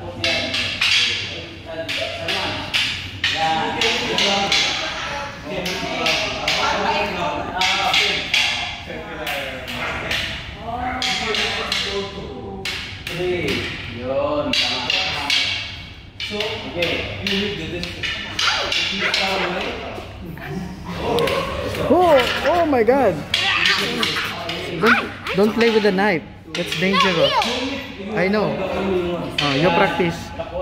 Yun, tama. So, okay, you will do this. Oh my God! Don't play with the knife. It's dangerous. I know. You practice.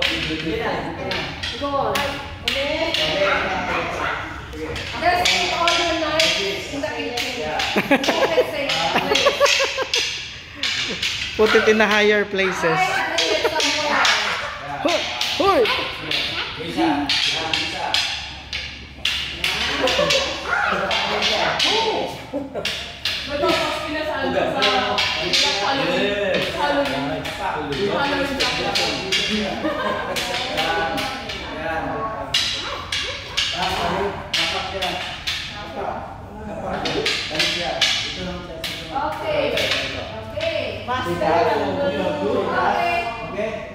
Go on. Okay. Just keep all your knives in the kitchen. Put it in the higher places. Hoy! Okay. Okay. Master. Okay.